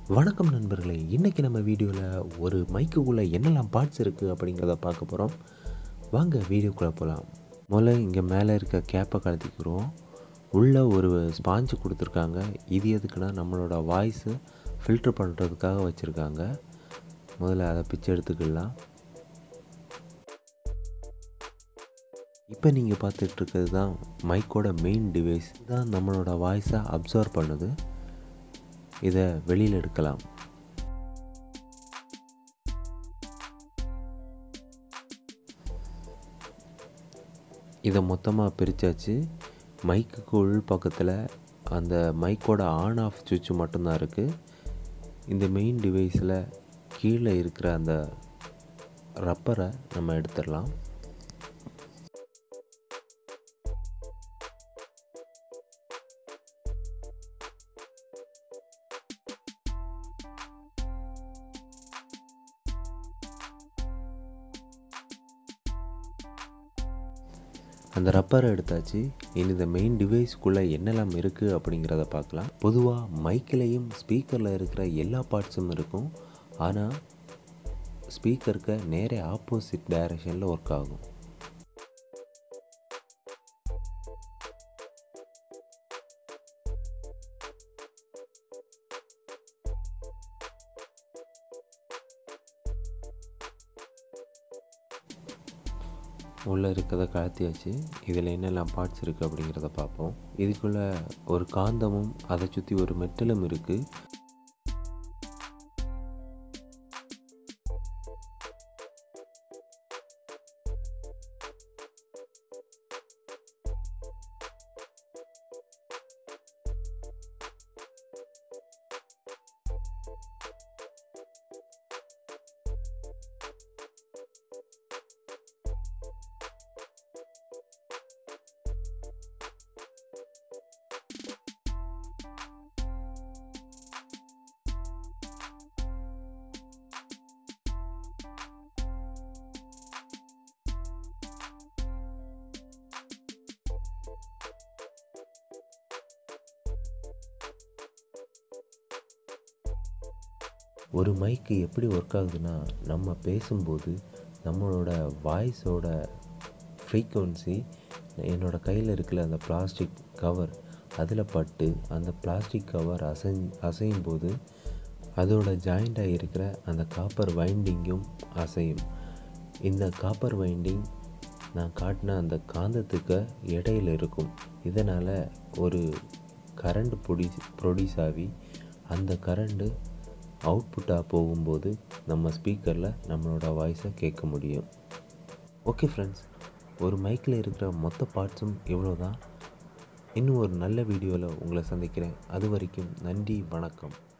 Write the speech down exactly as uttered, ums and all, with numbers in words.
வணக்கம் நண்பர்களே, இன்றைக்கி நம்ம வீடியோவில் ஒரு மைக்குக்குள்ளே என்னெல்லாம் பார்ட்ஸ் இருக்குது அப்படிங்கிறத பார்க்க போகிறோம். வாங்க வீடியோக்குள்ளே போகலாம். முதல்ல இங்கே மேலே இருக்க கேப்பை கழட்டிக்கிறோம். உள்ளே ஒரு ஸ்பாஞ்சு கொடுத்துருக்காங்க. இது எதுக்குன்னா நம்மளோட வாய்ஸு ஃபில்ட்ரு பண்ணுறதுக்காக வச்சுருக்காங்க. முதல்ல அதை பிச்சு எடுத்துக்கலாம். இப்போ நீங்கள் பார்த்துட்ருக்கிறது தான் மைக்கோட மெயின் டிவைஸ். தான் நம்மளோட வாய்ஸை அப்சர்வ் பண்ணுது. இதை வெளியில் எடுக்கலாம். இதை மொத்தமாக பிரித்தாச்சு. மைக்குக்கு உள் பக்கத்தில் அந்த மைக்கோட ஆன் ஆஃப் சுவிட்ச் மட்டும்தான் இருக்குது. இந்த மெயின் டிவைஸில் கீழே இருக்கிற அந்த ரப்பரை நம்ம எடுத்துடலாம். அந்த ரப்பரை எடுத்தாச்சு. இனி இந்த மெயின் டிவைஸ்க்குள்ளே என்னெல்லாம் இருக்குது அப்படிங்கிறத பார்க்கலாம். பொதுவாக மைக்கிலையும் ஸ்பீக்கரில் இருக்கிற எல்லா பார்ட்ஸும் இருக்கும். ஆனால் ஸ்பீக்கருக்கு நேரே ஆப்போசிட் டைரக்ஷனில் ஒர்க் ஆகும். உள்ளே இருக்கிறத கழத்தியாச்சு. இதில் என்னெல்லாம் பார்ட்ஸ் இருக்குது அப்படிங்கிறத பார்ப்போம். இதுக்குள்ளே ஒரு காந்தமும் அதை சுற்றி ஒரு மெட்டலும் இருக்குது. ஒரு மைக்கு எப்படி ஒர்க் ஆகுதுன்னா, நம்ம பேசும்போது நம்மளோட வாய்ஸோட ஃப்ரீக்குவன்சி என்னோடய கையில் இருக்கிற அந்த பிளாஸ்டிக் கவர் அதில் பட்டு அந்த பிளாஸ்டிக் கவர் அசை அசையும் போது அதோட ஜாயிண்டாக இருக்கிற அந்த காப்பர் வைண்டிங்கும் அசையும். இந்த காப்பர் வைண்டிங் நான் காட்டின அந்த காந்தத்துக்கு இடையில் இருக்கும். இதனால் ஒரு கரண்ட் ப்ரொடியூஸ் ப்ரொடியூஸ் ஆகி அந்த கரண்ட்டு அவுட்புட்டாக போகும்போது நம்ம ஸ்பீக்கரில் நம்மளோட வாய்ஸை கேட்க முடியும். ஓகே ஃப்ரெண்ட்ஸ், ஒரு மைக்கில் இருக்கிற மொத்த பார்ட்ஸும் இவ்வளோ தான். இன்னும் ஒரு நல்ல வீடியோவில் உங்களை சந்திக்கிறேன். அது வரைக்கும் நன்றி, வணக்கம்.